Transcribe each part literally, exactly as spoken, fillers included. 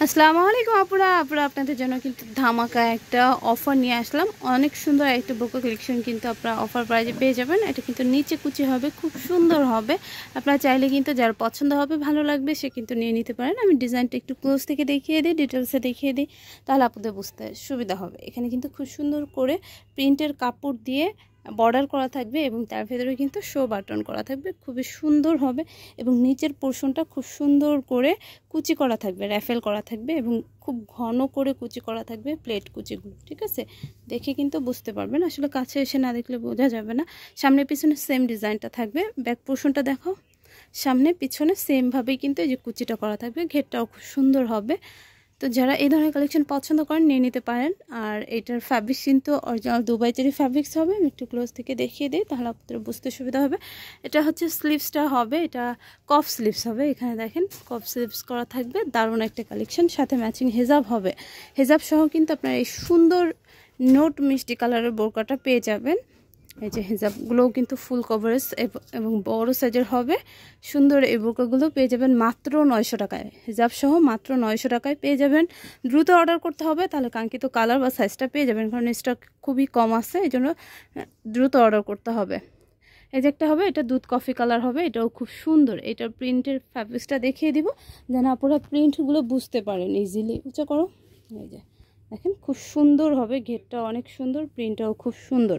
আসসালামু আলাইকুম আপুরা আপুরা আপনাদের জন্য কিন্তু ধামাকা একটা অফার নিয়ে আসলাম। অনেক সুন্দর একটা বোরকা কালেকশন কিন্তু আপনারা অফার প্রাইজে পেয়ে যাবেন। এটা কিন্তু নিচে কুচি হবে, খুব সুন্দর হবে। আপনারা চাইলে কিন্তু যার পছন্দ হবে, ভালো লাগবে, সে কিন্তু নিয়ে নিতে পারেন। আমি ডিজাইনটা একটু ক্লোজ থেকে দেখিয়ে দিই, ডিটেলসে দেখিয়ে দিই, তাহলে আপনাদের বুঝতে সুবিধা হবে। এখানে কিন্তু খুব সুন্দর করে প্রিন্টের কাপড় দিয়ে বর্ডার করা থাকবে এবং তার ভেতরে কিন্তু শো বাটন করা থাকবে, খুবই সুন্দর হবে। এবং নিচের পোর্শনটা খুব সুন্দর করে কুচি করা থাকবে, র্যাফেল করা থাকবে এবং খুব ঘন করে কুচি করা থাকবে প্লেট কুচিগুলো। ঠিক আছে, দেখে কিন্তু বুঝতে পারবেন, আসলে কাছে এসে না দেখলে বোঝা যাবে না। সামনে পিছনে সেম ডিজাইনটা থাকবে। ব্যাক পোর্শনটা দেখো, সামনে পিছনে সেমভাবেই কিন্তু এই যে কুচিটা করা থাকবে। ঘেরটাও খুব সুন্দর হবে। তো যারা এই ধরনের কালেকশন পছন্দ করেন নিয়ে নিতে পারেন। আর এটার ফ্যাব্রিক্স কিন্তু অরিজিনাল দুবাই চেরি ফ্যাব্রিক্স হবে। আমি একটু ক্লোজ থেকে দেখিয়ে দিই, তাহলে আপনাদের বুঝতে সুবিধা হবে। এটা হচ্ছে স্লিভসটা হবে, এটা কফ স্লিভস হবে। এখানে দেখেন কফ স্লিভস করা থাকবে, দারুণ একটা কালেকশন। সাথে ম্যাচিং হেজাব হবে। হেজাব সহ কিন্তু আপনারা এই সুন্দর নোট মিষ্টি কালারের বোরকাটা পেয়ে যাবেন। এই যে হিজাবগুলোও কিন্তু ফুল কভারেজ এবং বড় সাইজের হবে। সুন্দর এই বোরকাগুলো পেয়ে যাবেন মাত্র নয়শো টাকায়। হিজাব সহ মাত্র নয়শো টাকায় পেয়ে যাবেন। দ্রুত অর্ডার করতে হবে, তাহলে কাঙ্ক্ষিত কালার বা সাইজটা পেয়ে যাবেন, কারণ স্টক খুবই কম আছে, এই জন্য দ্রুত অর্ডার করতে হবে। এই যে একটা হবে, এটা দুধ কফি কালার হবে, এটাও খুব সুন্দর। এটার প্রিন্টের ফ্যাব্রিক্সটা দেখিয়ে দিব যেন আপনারা প্রিন্টগুলো বুঝতে পারেন ইজিলি। উঁচা করো, এই যে দেখেন খুব সুন্দর হবে। ঘেরটা অনেক সুন্দর, প্রিন্টটাও খুব সুন্দর।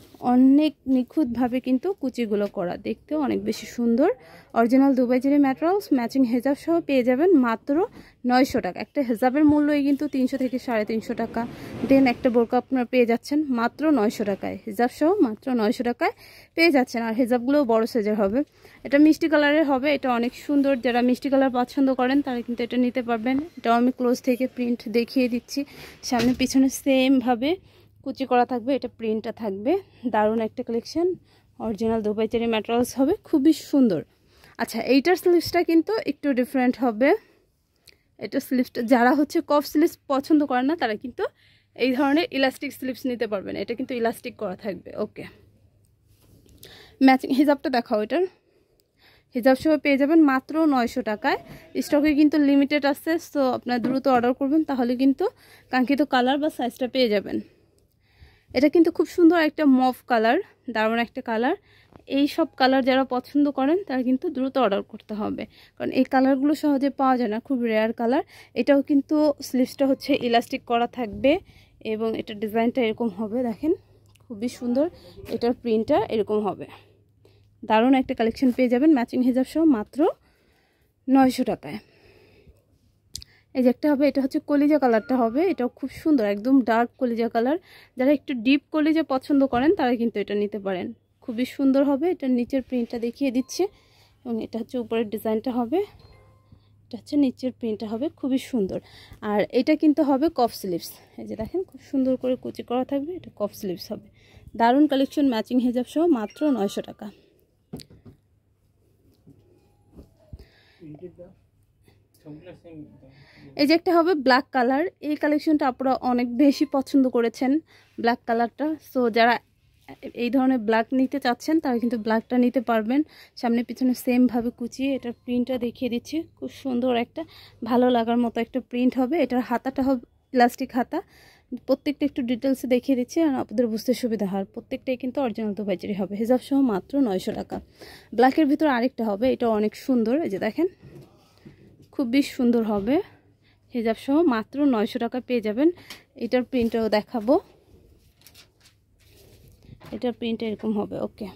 অনেক নিখুঁতভাবে কিন্তু কুচিগুলো করা, দেখতেও অনেক বেশি সুন্দর। Original Dubai cherry materials, matching হেজাব সহ পেয়ে যাবেন মাত্র নয়শো টাকা। একটা হেজাবের মূল্যই কিন্তু তিনশো থেকে সাড়ে তিনশো টাকা। দেন একটা বোরকা আপনারা পেয়ে যাচ্ছেন মাত্র নয়শো টাকায়। হেজাব সহ মাত্র নয়শো টাকায় পেয়ে যাচ্ছেন। আর হেজাবগুলোও বড় সাইজের হবে। এটা মিষ্টি কালারের হবে, এটা অনেক সুন্দর। যারা মিষ্টি কালার পছন্দ করেন তারা কিন্তু এটা নিতে পারবেন। এটাও আমি ক্লোজ থেকে প্রিন্ট দেখিয়ে দিচ্ছি। সামনে পিছনে সেমভাবে কুচি করা থাকবে, এটা প্রিন্টটা থাকবে। দারুণ একটা collection, original Dubai cherry materials হবে, খুবই সুন্দর। আচ্ছা, এইটার স্লিভসটা কিন্তু একটু ডিফারেন্ট হবে। এটা স্লিভসটা যারা হচ্ছে কফ স্লিভস পছন্দ করেন না, তারা কিন্তু এই ধরনের ইলাস্টিক স্লিভস নিতে পারবেন। এটা কিন্তু ইলাস্টিক করা থাকবে। ওকে, ম্যাচিং হিজাবটা দেখাও। এটার হিজাব সহ পেয়ে যাবেন মাত্র নয়শো টাকায়। স্টকে কিন্তু লিমিটেড আছে, সো আপনার দ্রুত অর্ডার করবেন, তাহলে কিন্তু কাঙ্ক্ষিত কালার বা সাইজটা পেয়ে যাবেন। এটা কিন্তু খুব সুন্দর একটা মভ কালার, দারুণ একটা কালার। এই সব কালার যারা পছন্দ করেন তারা কিন্তু দ্রুত অর্ডার করতে হবে, কারণ এই কালারগুলো সহজে পাওয়া যায় না, খুব রেয়ার কালার। এটাও কিন্তু স্লিভসটা হচ্ছে ইলাস্টিক করা থাকবে এবং এটার ডিজাইনটা এরকম হবে, দেখেন খুবই সুন্দর। এটার প্রিন্টটা এরকম হবে। দারুণ একটা কালেকশন পেয়ে যাবেন ম্যাচিং হিজাব সহ মাত্র নয়শো টাকায়। এই যে একটা হবে, এটা হচ্ছে কলিজা কালারটা হবে। এটাও খুব সুন্দর, একদম ডার্ক কলিজা কালার। যারা একটু ডিপ কলিজা পছন্দ করেন তারা কিন্তু এটা নিতে পারেন, খুবই সুন্দর হবে। এটার নিচের প্রিন্টটা দেখিয়ে দিচ্ছে এবং এটা হচ্ছে উপরের ডিজাইনটা হবে, এটা হচ্ছে নিচের প্রিন্টটা হবে, খুবই সুন্দর। আর এটা কিন্তু হবে কফ স্লিভস। এই যে দেখেন খুব সুন্দর করে কুচি করা থাকবে, এটা কফ স্লিভস হবে। দারুণ কালেকশন, ম্যাচিং হিজাব সহ মাত্র নয়শো টাকা। এই যে একটা হবে ব্ল্যাক কালার। এই কালেকশনটা আপনারা অনেক বেশি পছন্দ করেছেন, ব্ল্যাক কালারটা। সো যারা এই ধরনের ব্ল্যাক নিতে চাচ্ছেন তারা কিন্তু ব্ল্যাকটা নিতে পারবেন। সামনে পিছনে সেমভাবে কুচিয়ে এটার প্রিন্টটা দেখিয়ে দিচ্ছি, খুব সুন্দর একটা ভালো লাগার মতো একটা প্রিন্ট হবে। এটার হাতাটা হবে প্লাস্টিক হাতা। প্রত্যেকটা একটু ডিটেলসে দেখিয়ে দিচ্ছি আর আপনাদের বুঝতে সুবিধা হয়। প্রত্যেকটাই কিন্তু অরিজিনাল দুবাই চেরি হবে। হিজাব সহ মাত্র নয়শো টাকা। ব্ল্যাকের ভিতরে আরেকটা হবে, এটা অনেক সুন্দর। এই যে দেখেন খুবই সুন্দর হবে। হিজাব সহ মাত্র নয়শো টাকা পেয়ে যাবেন। এটার প্রিন্টটাও দেখাবো, এটার প্রিন্ট এরকম হবে। ওকে,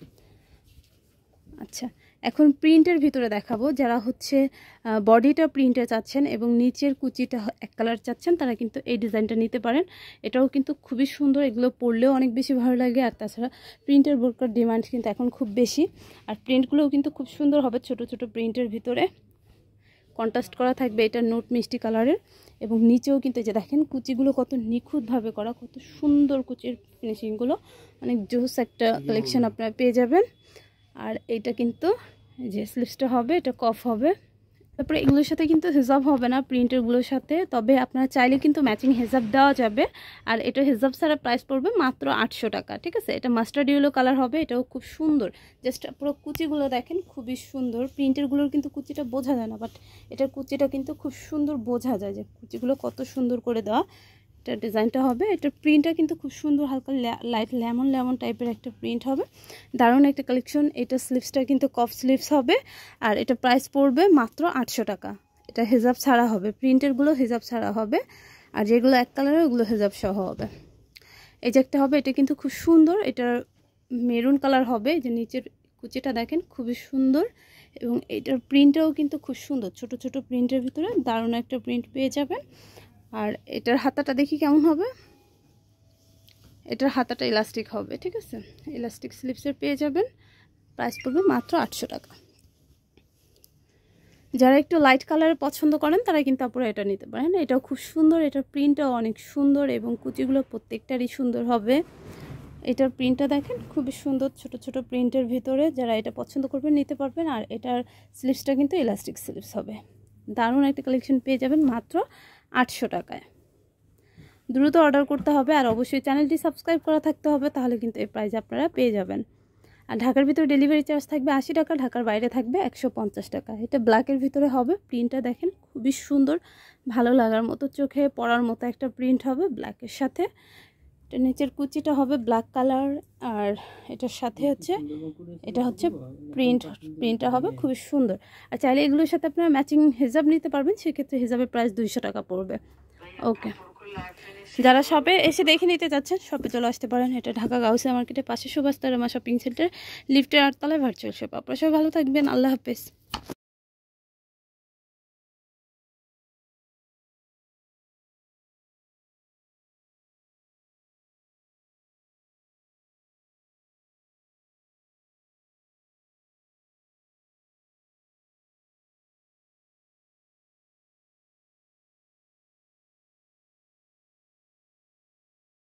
আচ্ছা এখন প্রিন্টের ভিতরে দেখাবো। যারা হচ্ছে বডিটা প্রিন্টে চাচ্ছেন এবং নিচের কুচিটা এক কালার চাচ্ছেন তারা কিন্তু এই ডিজাইনটা নিতে পারেন। এটাও কিন্তু খুবই সুন্দর, এগুলো পরলেও অনেক বেশি ভালো লাগে। আর তাছাড়া প্রিন্টের বোরকার ডিমান্ড কিন্তু এখন খুব বেশি। আর প্রিন্টগুলোও কিন্তু খুব সুন্দর হবে, ছোট ছোট প্রিন্টের ভিতরে কন্ট্রাস্ট করা থাকবে। এটা নোট মিষ্টি কালারের এবং নিচেও কিন্তু যে দেখেন কুচিগুলো কত নিখুঁতভাবে করা, কত সুন্দর কুচির ফিনিশিংগুলো, অনেক জোস একটা কালেকশন আপনারা পেয়ে যাবেন। আর এইটা কিন্তু যে স্লিভসটা হবে এটা কফ হবে, তারপরে এগুলোর সাথে কিন্তু হিজাব হবে না প্রিন্টেরগুলোর সাথে, তবে আপনারা চাইলে কিন্তু ম্যাচিং হিজাব দেওয়া যাবে। আর এটা হিজাব ছাড়া প্রাইস পড়বে মাত্র আটশো টাকা, ঠিক আছে। এটা মাস্টার্ড ইয়েলো কালার হবে, এটাও খুব সুন্দর। জাস্ট পুরো কুচিগুলো দেখেন খুবই সুন্দর। প্রিন্টেরগুলোর কিন্তু কুচিটা বোঝা যায় না, বাট এটার কুচিটা কিন্তু খুব সুন্দর বোঝা যায় যে কুচিগুলো কত সুন্দর করে দেওয়া। এটা ডিজাইনটা হবে, এটার প্রিন্টটা কিন্তু খুব সুন্দর, হালকা লাইট লেমন লেমন টাইপের একটা প্রিন্ট হবে। দারুণ একটা কালেকশন। এটা স্লিভসটা কিন্তু কফ স্লিভস হবে, আর এটা প্রাইস পড়বে মাত্র আটশো টাকা। এটা হিজাব ছাড়া হবে, প্রিন্টেরগুলো হিজাব ছাড়া হবে, আর যেগুলো এক কালারের ওগুলো হিজাব সহ হবে। এই যে একটা হবে, এটা কিন্তু খুব সুন্দর। এটার মেরুন কালার হবে, যে নিচের কুচিটা দেখেন খুবই সুন্দর, এবং এটার প্রিন্টটাও কিন্তু খুব সুন্দর। ছোট ছোট প্রিন্টের ভিতরে দারুণ একটা প্রিন্ট পেয়ে যাবেন। আর এটার হাতাটা দেখি কেমন হবে। এটার হাতাটা ইলাস্টিক হবে, ঠিক আছে, ইলাস্টিক স্লিপসের পেয়ে যাবেন। প্রাইস পড়বে মাত্র আটশো টাকা। যারা একটু লাইট কালারের পছন্দ করেন তারা কিন্তু আপনারা এটা নিতে পারেন। এটাও খুব সুন্দর, এটার প্রিন্টটাও অনেক সুন্দর, এবং কুচিগুলো প্রত্যেকটারই সুন্দর হবে। এটার প্রিন্টটা দেখেন খুবই সুন্দর, ছোট ছোট প্রিন্টের ভিতরে। যারা এটা পছন্দ করবেন নিতে পারবেন। আর এটার স্লিপসটা কিন্তু ইলাস্টিক স্লিপস হবে। দারুণ একটা কালেকশন পেয়ে যাবেন মাত্র আটশো টাকায়। দ্রুত অর্ডার করতে হবে, আর অবশ্যই চ্যানেলটি সাবস্ক্রাইব করা থাকতে হবে, তাহলে কিন্তু এই প্রাইস আপনারা পেয়ে যাবেন। আর ঢাকার ভিতরে ডেলিভারি চার্জ থাকবে আশি টাকা, ঢাকার বাইরে থাকবে একশো পঞ্চাশ টাকা। এটা ব্ল্যাকের ভিতরে হবে, প্রিন্টটা দেখেন খুবই সুন্দর, ভালো লাগার মতো, চোখে পড়ার মতো একটা প্রিন্ট হবে ব্ল্যাকের সাথে। এটা নিচের কুচিটা হবে ব্ল্যাক কালার, আর এটার সাথে হচ্ছে এটা হচ্ছে প্রিন্ট প্রিন্টটা হবে খুবই সুন্দর। আর চাইলে এগুলোর সাথে আপনারা ম্যাচিং হিজাব নিতে পারবেন, সেক্ষেত্রে হিজাবের প্রাইস দুইশো টাকা পড়বে। ওকে, যারা শপে এসে দেখে নিতে চাচ্ছেন শপে চলে আসতে পারেন। এটা ঢাকা গাউসিয়া মার্কেটের পাশে সুভাষ তারামা শপিং সেন্টার, লিফটের আটতলায় ভার্চুয়াল শপ। আপনারা সবাই ভালো থাকবেন, আল্লাহ হাফেজ।